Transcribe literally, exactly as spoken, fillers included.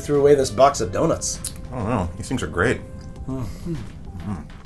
threw away this box of donuts? I don't know. These things are great. Mm. Mm.